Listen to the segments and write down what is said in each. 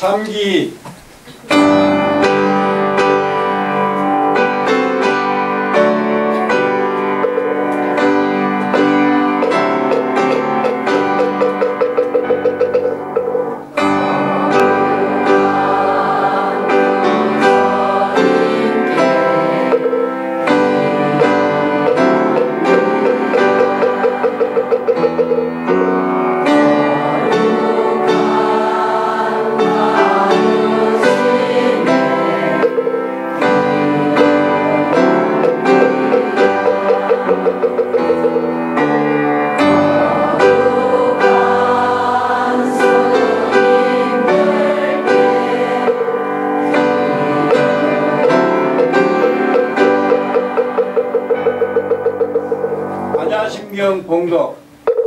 삼기 안야심경 봉덕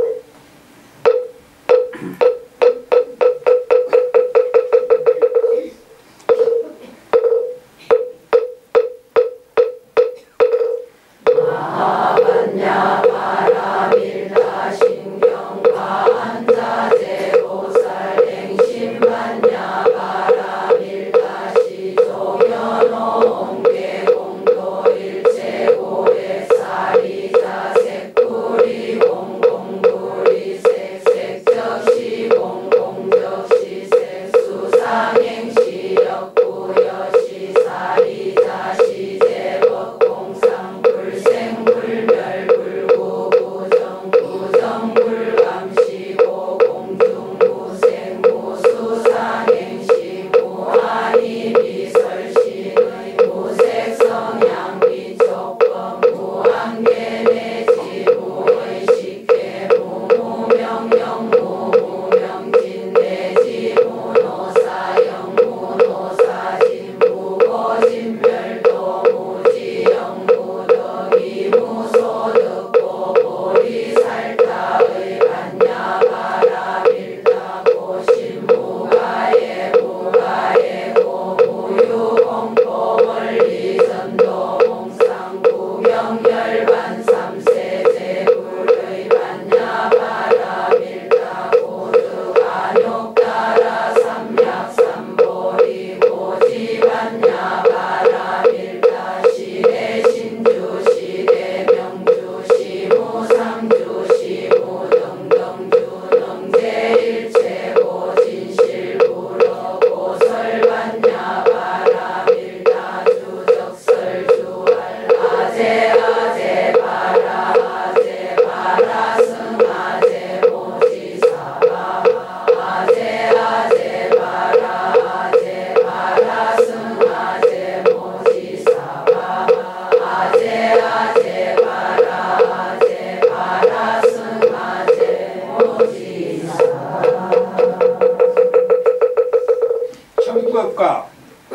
청법가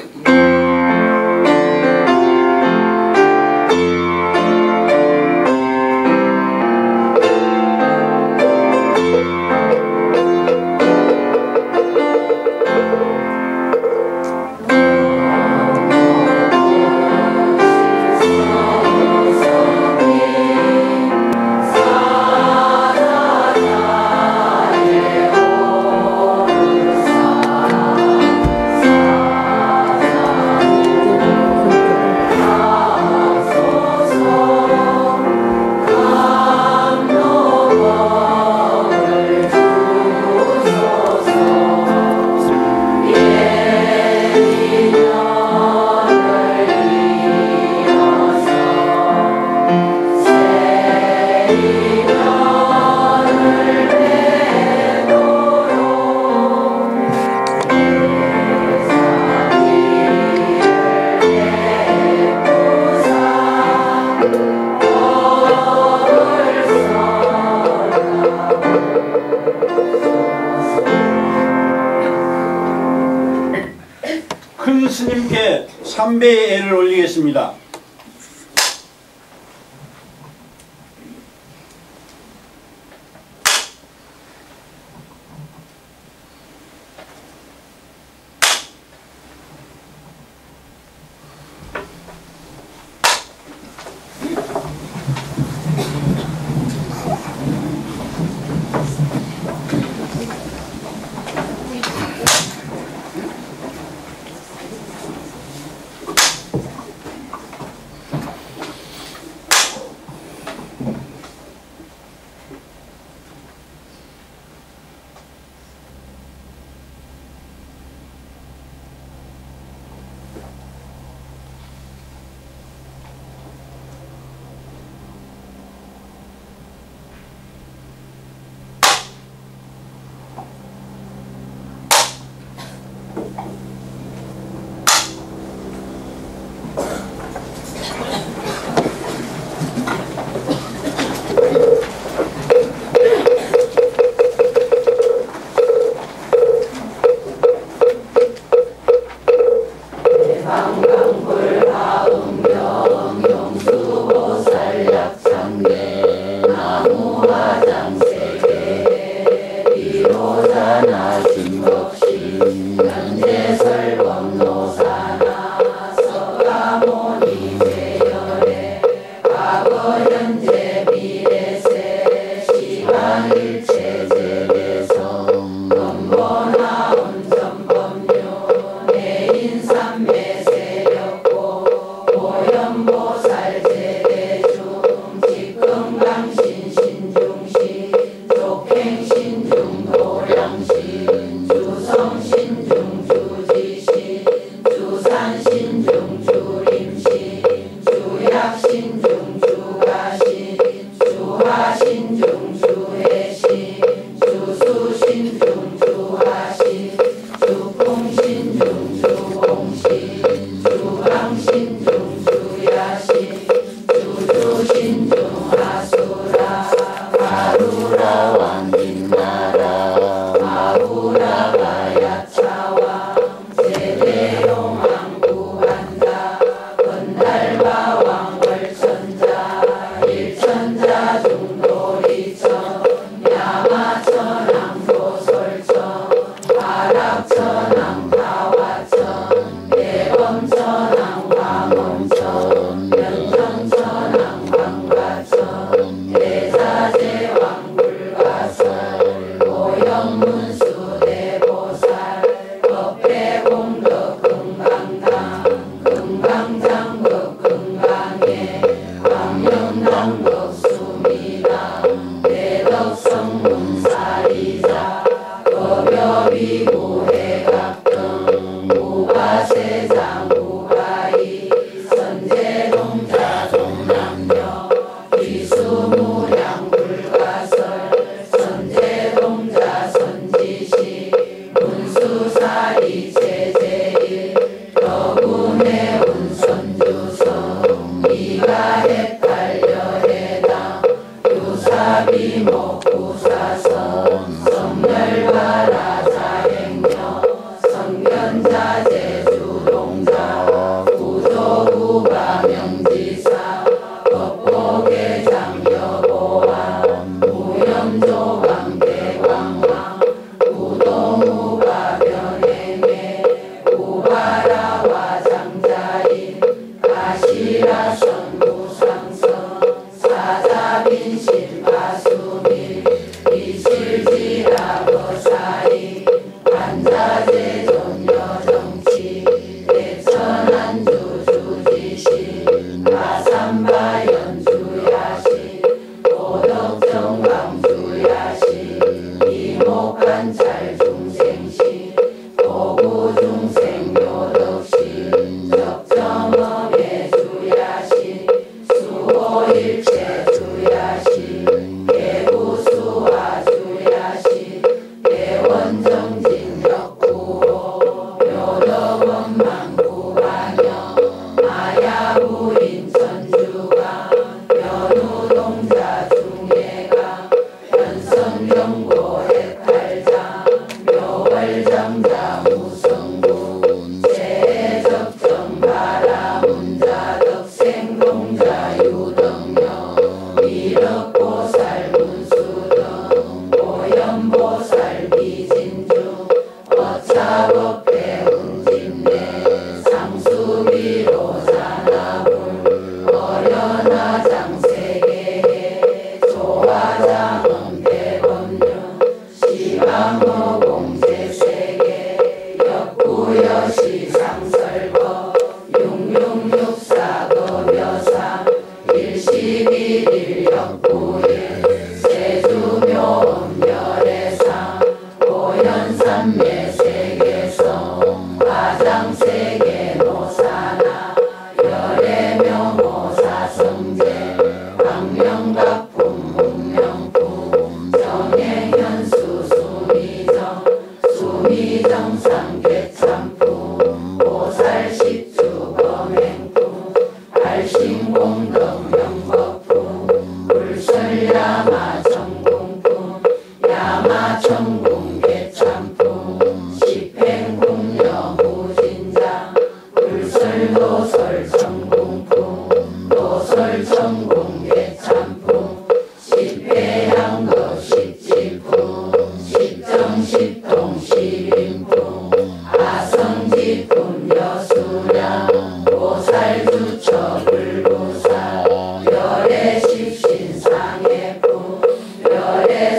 큰 스님께 삼배의 애를 올리겠습니다. 음료수. 4. 보살주처 불구사 별의 십신상의 품 별의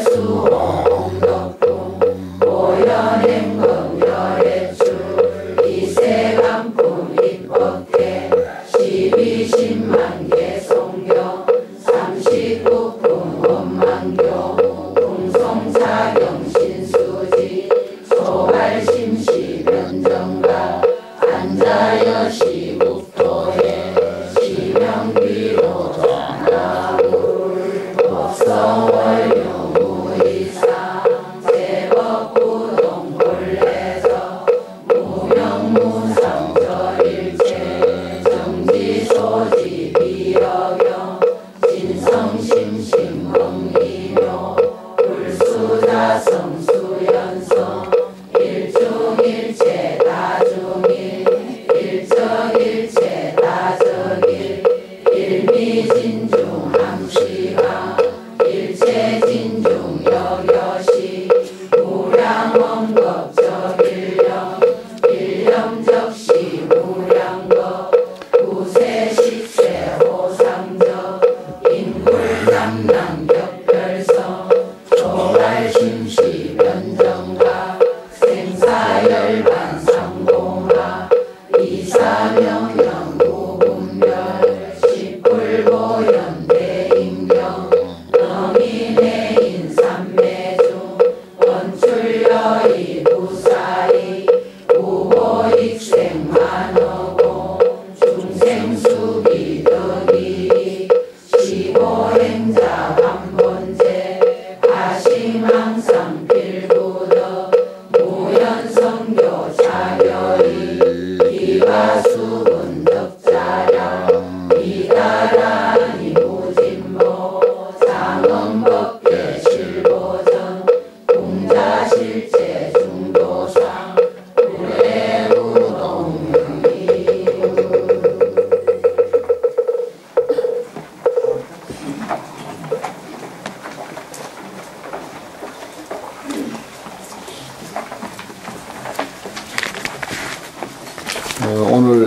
오늘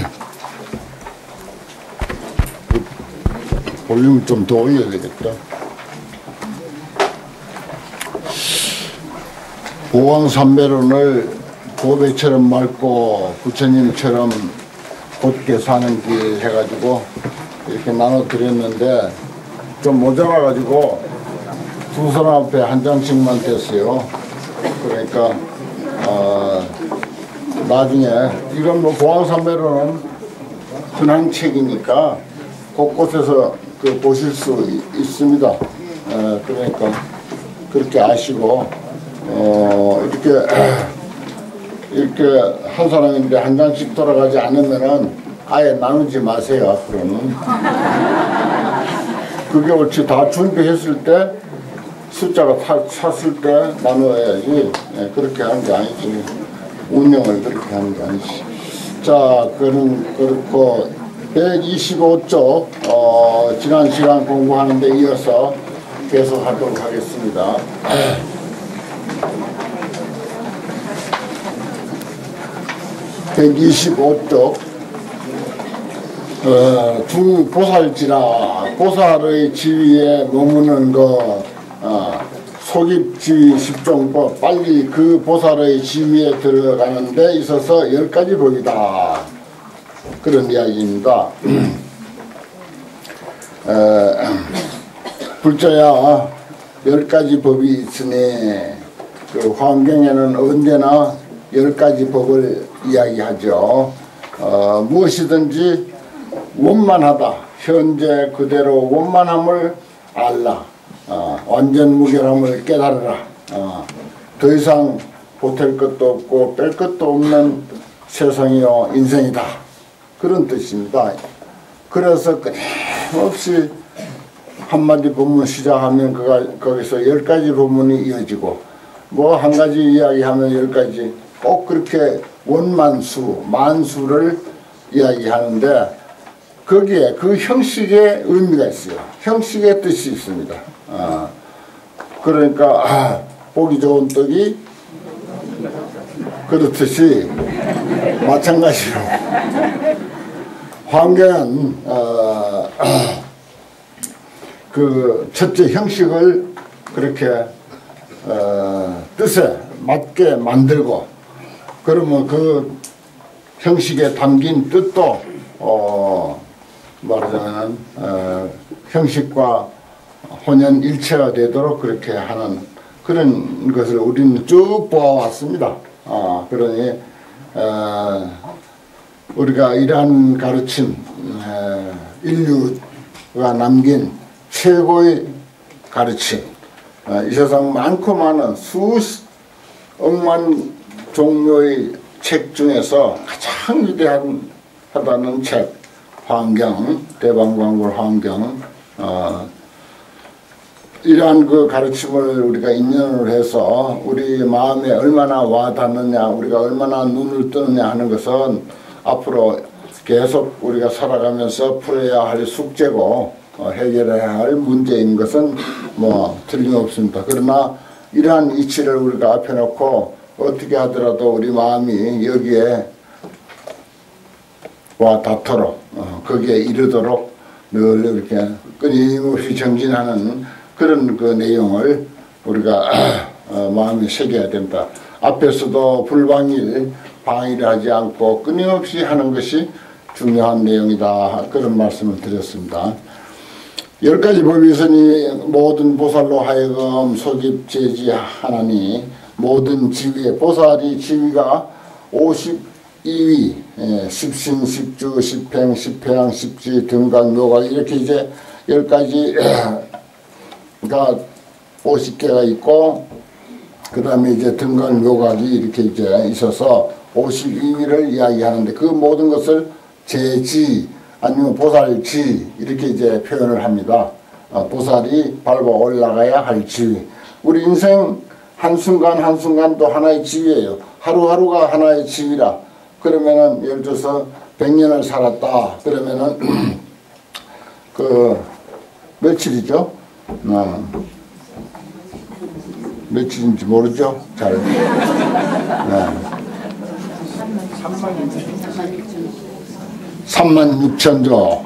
볼륨 좀 더 올려야 되겠다. 보왕삼배론을 보배처럼 맑고 부처님처럼 곧게 사는 길 해가지고 이렇게 나눠드렸는데 좀 모자라가지고 두 사람 앞에 한 장씩만 됐어요. 그러니까 나중에 이건 뭐 보왕삼배론은 흔한 책이니까 곳곳에서 보실 수 있습니다. 그러니까 그렇게 아시고 이렇게 한 사람인데 한 장씩 돌아가지 않으면은 아예 나누지 마세요. 앞으로는 그게 옳지. 다 준비했을 때 숫자가 찼을 때 나눠야지. 그렇게 하는 게 아니지. 운영을 그렇게 하는 게 아니지. 자, 그는 그렇고 125쪽 지난 시간 공부하는 데 이어서 계속 하도록 하겠습니다. 125쪽 두 보살지라 보살의 지위에 머무는 것 속입지위 10종법 빨리 그 보살의 지위에 들어가는 데 있어서 10가지 법이다. 그런 이야기입니다. 불자야 10가지 법이 있으니 그 환경에는 언제나 10가지 법을 이야기하죠. 무엇이든지 원만하다. 현재 그대로 원만함을 알라. 완전 무결함을 깨달으라. 더 이상 보탤 것도 없고 뺄 것도 없는 세상이요 인생이다. 그런 뜻입니다. 그래서 끊임없이 한마디 법문 시작하면 거기서 10가지 법문이 이어지고 뭐 한 가지 이야기하면 10가지 꼭 그렇게 원만수, 만수를 이야기하는데 거기에 그 형식의 의미가 있어요. 형식의 뜻이 있습니다. 그러니까 보기 좋은 떡이 그렇듯이 마찬가지로 환경은 그 첫째 형식을 그렇게 뜻에 맞게 만들고, 그러면 그 형식에 담긴 뜻도 말하자면 형식과 혼연일체가 되도록 그렇게 하는 그런 것을 우리는 쭉 보아왔습니다. 그러니 우리가 이러한 가르침, 인류가 남긴 최고의 가르침, 이 세상 많고 많은 수억만 종류의 책 중에서 가장 위대하다는 책, 환경, 대방광골 환경, 이러한 그 가르침을 우리가 인연을 해서 우리 마음에 얼마나 와닿느냐, 우리가 얼마나 눈을 뜨느냐 하는 것은 앞으로 계속 우리가 살아가면서 풀어야 할 숙제고 해결해야 할 문제인 것은 뭐 틀림없습니다. 그러나 이러한 이치를 우리가 앞에 놓고 어떻게 하더라도 우리 마음이 여기에 와 닿도록 거기에 이르도록 늘 이렇게 끊임없이 정진하는 그런 그 내용을 우리가 마음에 새겨야 된다. 앞에서도 불방일, 방해를 하지 않고 끊임없이 하는 것이 중요한 내용이다. 그런 말씀을 드렸습니다. 10가지 법이 있으니 모든 보살로 하여금 소집제지하나니 모든 지위, 보살이 지위가 52위, 십신, 십주, 십행, 십회양, 십지, 등각, 묘각 이렇게 이제 10가지가 50개가 있고, 그 다음에 이제 등각, 묘각이 이렇게 이제 있어서 52위를 이야기하는데 그 모든 것을 제지 아니면 보살지 이렇게 이제 표현을 합니다. 보살이 밟아 올라가야 할 지위. 우리 인생 한순간 한순간도 하나의 지위예요. 하루하루가 하나의 지위라. 그러면은 예를 들어서 100년을 살았다. 그러면은 그 며칠이죠? 며칠인지 모르죠? 잘. 네. 36,000조.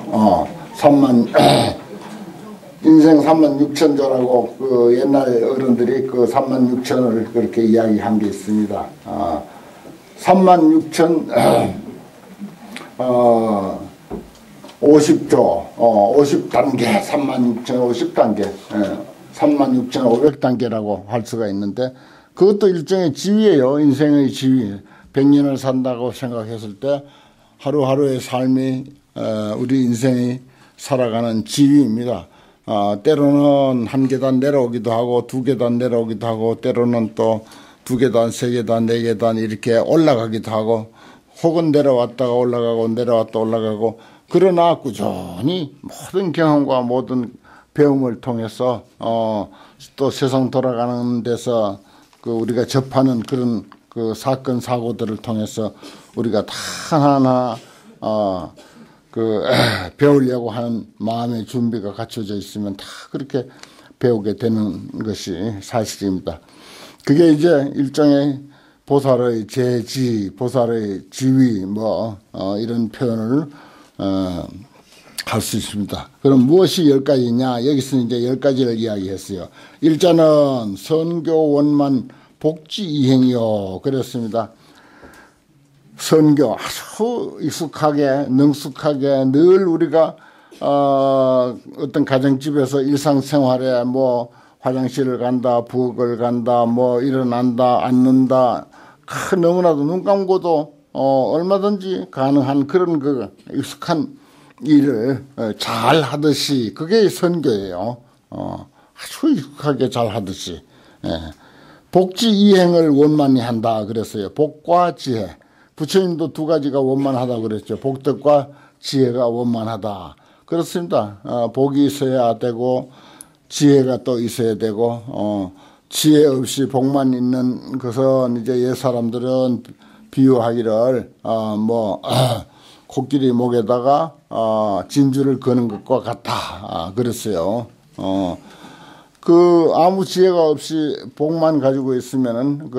인생 36,000조라고 그 옛날 어른들이 그 36,000을 그렇게 이야기한 게 있습니다. 36,000 50조 50단계 36,000 50단계 36,500단계라고 할 수가 있는데 그것도 일종의 지위예요. 인생의 지위. 100년을 산다고 생각했을 때 하루하루의 삶이 우리 인생이 살아가는 지위입니다. 때로는 한 계단 내려오기도 하고 두 계단 내려오기도 하고 때로는 또 두 계단, 세 계단, 네 계단 이렇게 올라가기도 하고 혹은 내려왔다가 올라가고 내려왔다 올라가고 그러나 꾸준히 모든 경험과 모든 배움을 통해서 또 세상 돌아가는 데서 그 우리가 접하는 그런 그 사건 사고들을 통해서 우리가 다 하나하나 배우려고 하는 마음의 준비가 갖춰져 있으면 다 그렇게 배우게 되는 것이 사실입니다. 그게 이제 일종의 보살의 제지, 보살의 지위 이런 표현을 할 수 있습니다. 그럼 무엇이 10가지냐? 여기서 이제 10가지를 이야기했어요. 일자는 선교 원만 복지 이행이요. 그랬습니다. 선교 아주 익숙하게 능숙하게 늘 우리가 어떤 가정집에서 일상생활에 화장실을 간다, 부엌을 간다, 일어난다, 앉는다, 너무나도 눈 감고도 얼마든지 가능한 그런 그 익숙한 일을 잘 하듯이 그게 선교예요. 아주 익숙하게 잘 하듯이. 복지 이행을 원만히 한다 그랬어요. 복과 지혜. 부처님도 두 가지가 원만하다 그랬죠. 복덕과 지혜가 원만하다. 그렇습니다. 복이 있어야 되고 지혜가 또 있어야 되고 지혜 없이 복만 있는 것은 이제 옛 사람들은 비유하기를 코끼리 목에다가 진주를 거는 것과 같다 그랬어요. 아무 지혜가 없이 복만 가지고 있으면은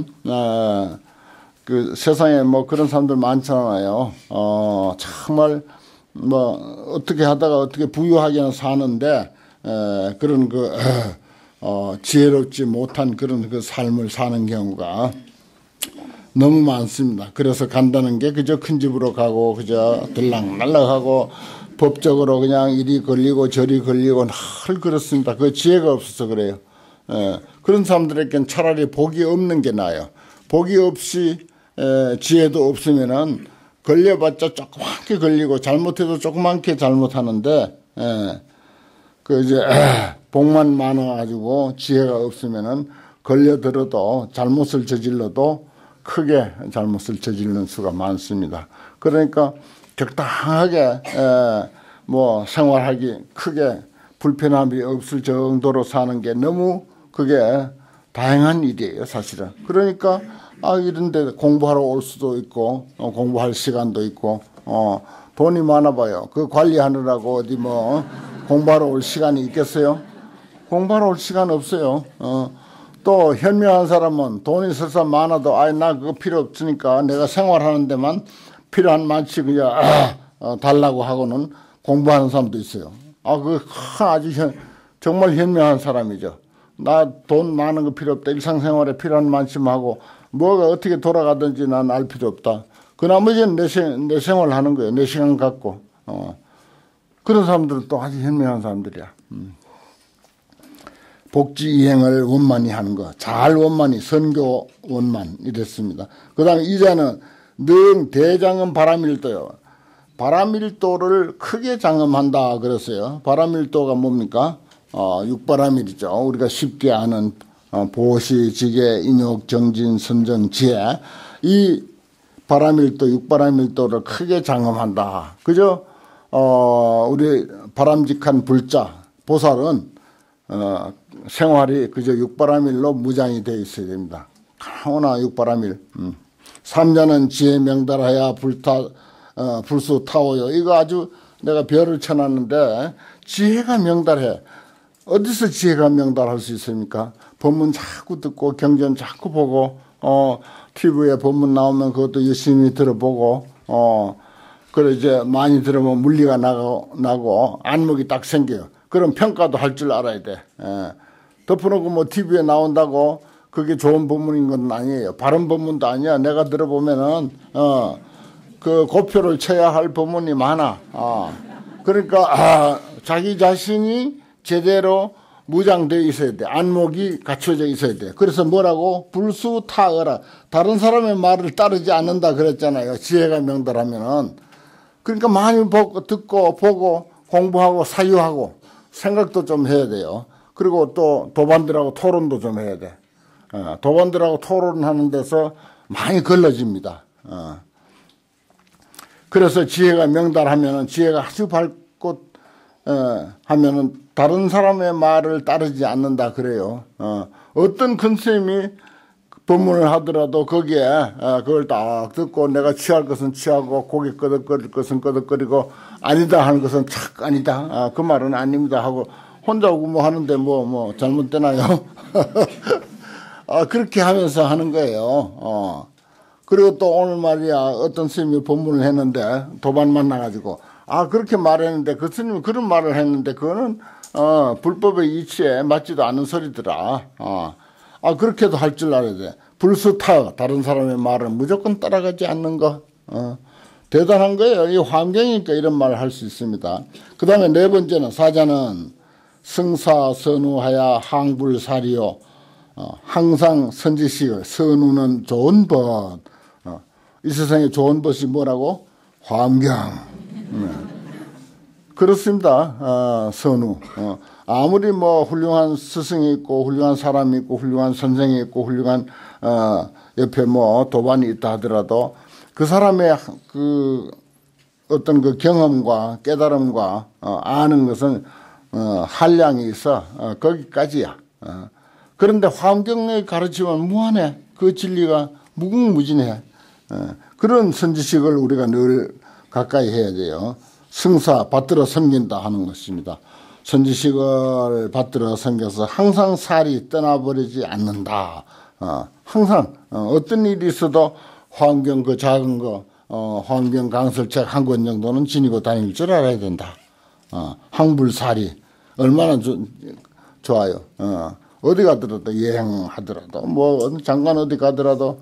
그 세상에 그런 사람들 많잖아요. 정말 어떻게 하다가 어떻게 부유하게는 사는데 그런 지혜롭지 못한 그런 그 삶을 사는 경우가 너무 많습니다. 그래서 간다는 게 그저 큰 집으로 가고 그저 들락날락하고 법적으로 그냥 이리 걸리고 저리 걸리고 늘 그렇습니다. 그 지혜가 없어서 그래요. 그런 사람들에겐 차라리 복이 없는 게 나아요. 복이 없이 지혜도 없으면은 걸려봤자 조그맣게 걸리고 잘못해도 조그맣게 잘못하는데 그 이제 복만 많아가지고 지혜가 없으면은 걸려들어도 잘못을 저질러도 크게 잘못을 저지르는 수가 많습니다. 그러니까 적당하게 뭐 생활하기 크게 불편함이 없을 정도로 사는 게 너무 그게 다행한 일이에요, 사실은. 그러니까 이런데 공부하러 올 수도 있고 공부할 시간도 있고 돈이 많아봐요. 그 관리하느라고 어디 뭐 공부하러 올 시간이 있겠어요? 공부하러 올 시간 없어요. 또 현명한 사람은 돈이 설사 많아도 나 그거 필요 없으니까 내가 생활하는 데만 필요한 만치 그냥 달라고 하고는 공부하는 사람도 있어요. 그 아주 정말 현명한 사람이죠. 나 돈 많은 거 필요 없다. 일상생활에 필요한 만큼 하고 뭐가 어떻게 돌아가든지 난 알 필요 없다. 그 나머지는 내 생활 하는 거예요. 내 시간 갖고. 그런 사람들은 또 아주 현명한 사람들이야. 복지 이행을 원만히 하는 거. 잘 원만히 선교 원만 이랬습니다. 그 다음에 이자는 능 대장은 바람일도요. 바람일도를 크게 장엄한다 그랬어요. 바람일도가 뭡니까? 육바람일이죠. 우리가 쉽게 아는 보시, 지계, 인욕, 정진, 선정, 지혜. 이 바람일도, 육바람일도를 크게 장엄한다. 그죠? 우리 바람직한 불자, 보살은 생활이 그저 육바람일로 무장이 되어 있어야 됩니다. 하오나 육바람일. 삼자는 지혜 명달하야 불수 타오요. 이거 아주 내가 별을 쳐놨는데 지혜가 명달해. 어디서 지혜가 명달할 수 있습니까? 법문 자꾸 듣고 경전 자꾸 보고 TV에 법문 나오면 그것도 열심히 들어보고 그래 이제 많이 들으면 물리가 나고 안목이 딱 생겨요. 그럼 평가도 할 줄 알아야 돼. 덮어놓고 뭐 TV에 나온다고 그게 좋은 법문인 건 아니에요. 바른 법문도 아니야. 내가 들어보면은 그 고표를 쳐야 할 법문이 많아. 그러니까 자기 자신이 제대로 무장되어 있어야 돼. 안목이 갖춰져 있어야 돼. 그래서 뭐라고? 불수타어라. 다른 사람의 말을 따르지 않는다 그랬잖아요. 지혜가 명달하면은. 그러니까 많이 듣고 보고 공부하고 사유하고 생각도 좀 해야 돼요. 그리고 또 도반들하고 토론도 좀 해야 돼. 도반들하고 토론하는 데서 많이 걸러집니다. 그래서 지혜가 명달하면은 지혜가 아주 밝고 하면은 다른 사람의 말을 따르지 않는다 그래요. 어떤 큰 스님이 법문을 하더라도 거기에 그걸 딱 듣고 내가 취할 것은 취하고 고개 끄덕거릴 것은 끄덕거리고 아니다 하는 것은 착 아니다. 그 말은 아닙니다 하고 혼자 뭐 하는데 뭐 잘못되나요? 그렇게 하면서 하는 거예요. 그리고 또 오늘 말이야 어떤 스님이 법문을 했는데 도반 만나가지고 그렇게 말했는데 그 스님이 그런 말을 했는데 그거는 불법의 이치에 맞지도 않는 소리더라. 그렇게도 할 줄 알아야 돼. 불수타 다른 사람의 말을 무조건 따라가지 않는 거. 대단한 거예요. 이 환경이니까 이런 말을 할 수 있습니다. 그 다음에 네 번째는 사자는 승사선우하야 항불사리요. 항상 선지식을 선우는 좋은 법. 이 세상에 좋은 법이 뭐라고? 환경. 그렇습니다. 선우. 아무리 뭐 훌륭한 스승이 있고 훌륭한 사람이 있고 훌륭한 선생이 있고 훌륭한 옆에 뭐 도반이 있다 하더라도 그 사람의 그 어떤 그 경험과 깨달음과 아는 것은 한량이 있어. 거기까지야. 그런데 환경의 가르침은 무한해. 그 진리가 무궁무진해. 그런 선지식을 우리가 늘 가까이 해야 돼요. 승사 받들어 섬긴다 하는 것입니다. 선지식을 받들어 섬겨서 항상 살이 떠나버리지 않는다. 항상 어떤 일이 있어도 환경 그 작은 거 환경 강설책 한 권 정도는 지니고 다닐 줄 알아야 된다. 항불살이 얼마나 좋아요. 어디 가더라도 여행하더라도 뭐 어느 장관 어디 가더라도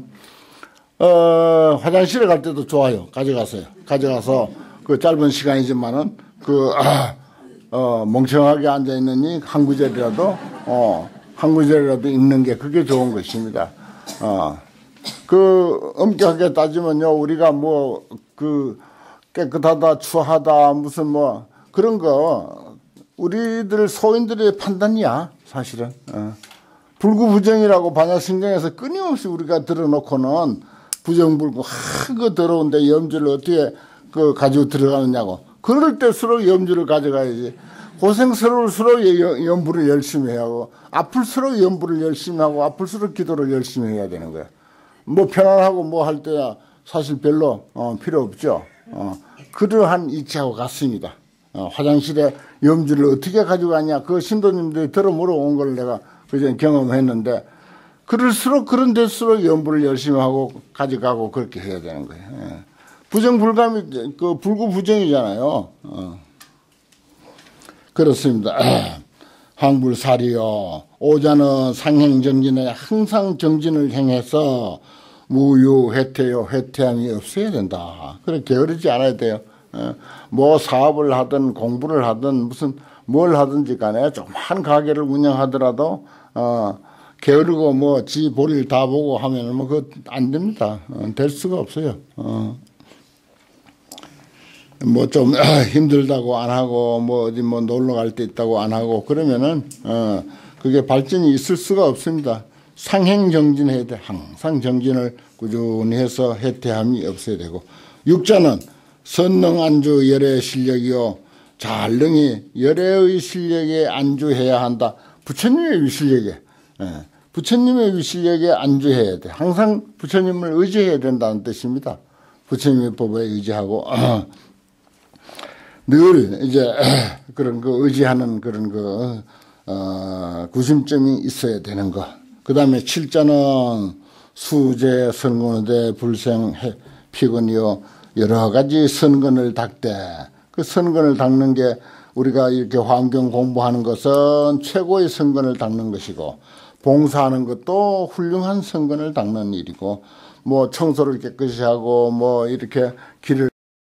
화장실에 갈 때도 좋아요. 가져가서 그 짧은 시간이지만은 멍청하게 앉아 있느니 한 구절이라도 읽는 게 그게 좋은 것입니다. 그 엄격하게 따지면요, 우리가 뭐 깨끗하다, 추하다, 무슨 뭐 그런 거 우리들 소인들의 판단이야, 사실은. 불구부정이라고 반야신경에서 끊임없이 우리가 들어놓고는 부정불구 그 더러운데 염주를 어떻게 가지고 들어가느냐고. 그럴 때수록 염주를 가져가야지. 고생스러울수록 염불을 열심히 해야 하고, 아플수록 염불을 열심히 하고, 아플수록 기도를 열심히 해야 되는 거야. 뭐 편안하고 뭐 할 때야 사실 별로 필요 없죠. 그러한 이치하고 같습니다. 화장실에 염주를 어떻게 가져가냐, 그 신도님들이 들어 물어온 걸 내가 그전에 경험했는데, 그런 데일수록 염불을 열심히 하고 가져가고 그렇게 해야 되는 거예요. 부정불감이 불구부정이잖아요. 그렇습니다. 항불사리요. 오자는 상행정진에 항상 정진을 행해서 무유회퇴요. 회퇴함이 없어야 된다. 그렇게 게으르지 않아야 돼요. 뭐 사업을 하든 공부를 하든 무슨 뭘 하든지 간에 조그만 가게를 운영하더라도 게으르고 뭐 지 볼일 다 보고 하면은 뭐 그거 안 됩니다. 될 수가 없어요. 뭐 좀 힘들다고 안 하고 뭐 어디 뭐 놀러 갈 때 있다고 안 하고 그러면은 그게 발전이 있을 수가 없습니다. 상행정진해야 돼. 항상 정진을 꾸준히 해서 해태함이 없어야 되고, 육자는 선능안주 열의 실력이요, 잘능히 열의 실력에 안주해야 한다. 부처님의 위실력에, 부처님의 위실력에 안주해야 돼. 항상 부처님을 의지해야 된다는 뜻입니다. 부처님의 법에 의지하고 늘 이제 그런 의지하는 그런 구심점이 있어야 되는 것. 그 다음에 칠자는 수제 선건의 불생 피건이요, 여러 가지 선건을 닦되, 그 선건을 닦는 게 우리가 이렇게 환경 공부하는 것은 최고의 선건을 닦는 것이고, 봉사하는 것도 훌륭한 선건을 닦는 일이고, 뭐 청소를 깨끗이 하고 뭐 이렇게 길을